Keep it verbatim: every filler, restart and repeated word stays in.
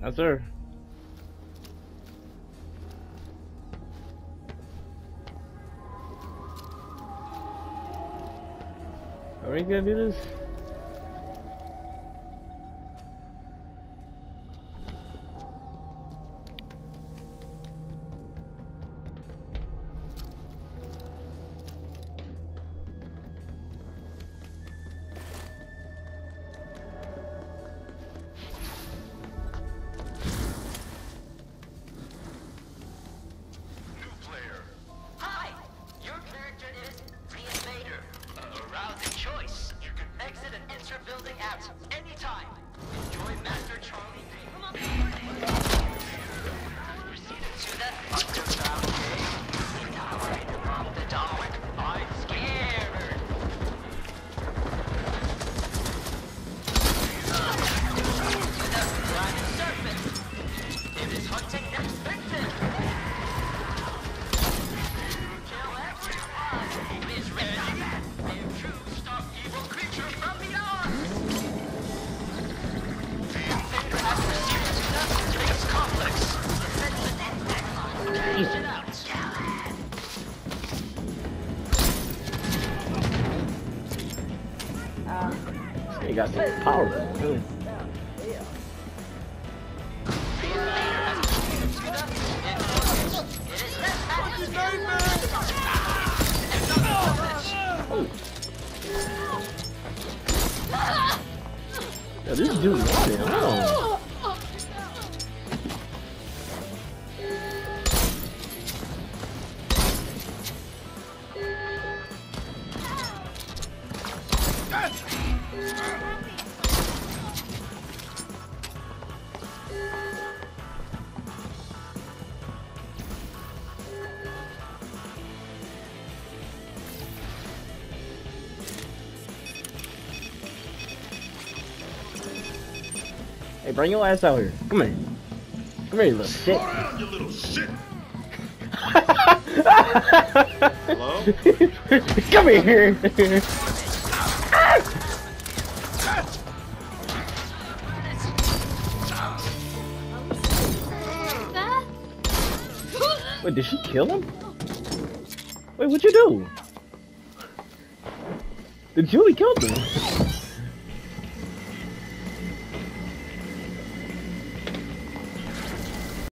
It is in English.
Yes, sir. Are we gonna do this? He got some power too. Yeah, this dude running. Oh. Hey, bring your ass out here. Come here. Come here, you little shit. Slow down, you little shit. Hello? Come here. Wait, did she kill him? Wait, what'd you do? Did Julie kill him?